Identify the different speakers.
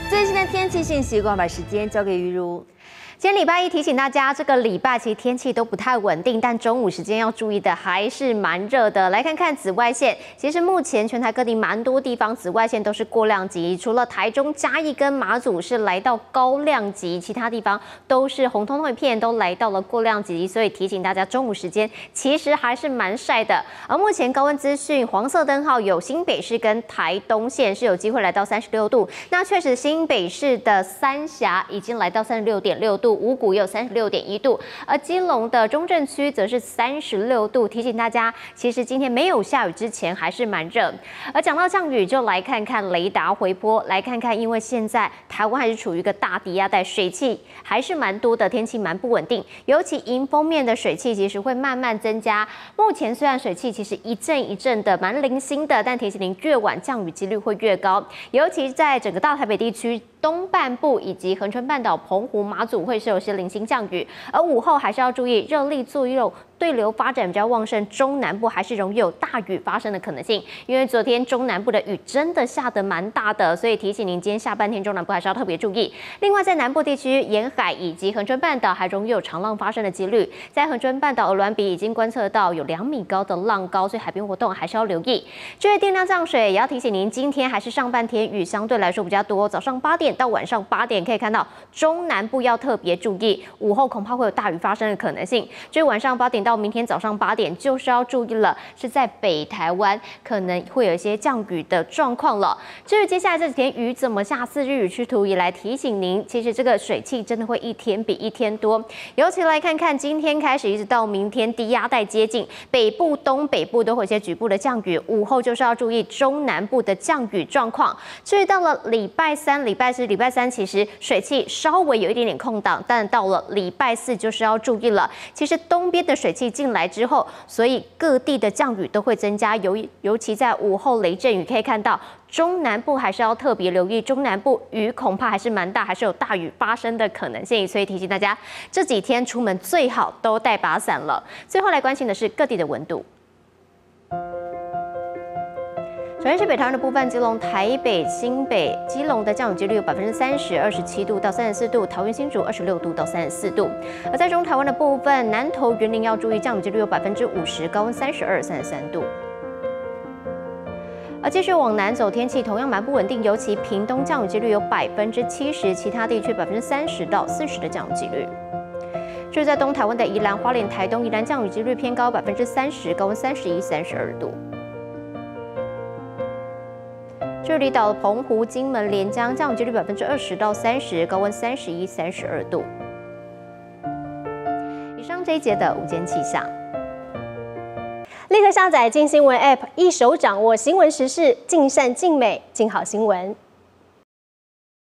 Speaker 1: 最新的天气信息，把时间交给于如。
Speaker 2: 今天礼拜一提醒大家，这个礼拜其实天气都不太稳定，但中午时间要注意的还是蛮热的。来看看紫外线，其实目前全台各地蛮多地方紫外线都是过量级，除了台中、嘉义跟马祖是来到高量级，其他地方都是红彤彤一片，都来到了过量级。所以提醒大家，中午时间其实还是蛮晒的。而目前高温资讯黄色灯号有新北市跟台东县是有机会来到36度，那确实新北市的三峡已经来到36.6度。 五股也有36.1度，而基隆的中正区则是36度。提醒大家，其实今天没有下雨之前还是蛮热。而讲到降雨，就来看看雷达回波，来看看，因为现在台湾还是处于一个大低压带，水汽还是蛮多的，天气蛮不稳定。尤其迎风面的水汽其实会慢慢增加。目前虽然水汽其实一阵一阵的蛮零星的，但提醒您越晚降雨几率会越高，尤其在整个大台北地区。 东半部以及恒春半岛、澎湖、马祖会是有些零星降雨，而午后还是要注意热力作用对流发展比较旺盛，中南部还是容易有大雨发生的可能性。因为昨天中南部的雨真的下得蛮大的，所以提醒您今天下半天中南部还是要特别注意。另外，在南部地区沿海以及恒春半岛还容易有长浪发生的几率。在恒春半岛鹅銮鼻已经观测到有2米高的浪高，所以海边活动还是要留意。至于电量降水，也要提醒您，今天还是上半天雨相对来说比较多，早上8点。 到晚上8点可以看到中南部要特别注意，午后恐怕会有大雨发生的可能性。至于晚上8点到明天早上8点，就是要注意了，是在北台湾可能会有一些降雨的状况了。至于接下来这几天雨怎么下，4日雨区图也来提醒您，其实这个水汽真的会一天比一天多。尤其来看看今天开始一直到明天低压带接近北部、东北部都会有一些局部的降雨，午后就是要注意中南部的降雨状况。至于到了礼拜3、礼拜4、礼拜3其实水汽稍微有一点点空档，但到了礼拜4就是要注意了。其实东边的水汽进来之后，所以各地的降雨都会增加，尤其在午后雷阵雨，可以看到中南部还是要特别留意，中南部雨恐怕还是蛮大，还是有大雨发生的可能性，所以提醒大家这几天出门最好都带把伞了。最后来关心的是各地的温度。 首先是北台湾的部分，基隆、台北、新北、基隆的降雨几率有30%，27度到34度；桃园、新竹26度到34度。而在中台湾的部分，南投、云林要注意降雨几率有50%，高温32、33度。而继续往南走，天气同样蛮不稳定，尤其屏东降雨几率有70%，其他地区30%到40%的降雨几率。 至于在东台湾的宜兰、花莲、台东，宜兰降雨几率偏高30%，高温31、32度。 至于离岛的澎湖、金门、连江降雨几率20%到30%，高温31、32度。以上这一节的午间气象。
Speaker 3: 立刻下载镜新闻 App， 一手掌握新闻时事，尽善尽美，尽好新闻。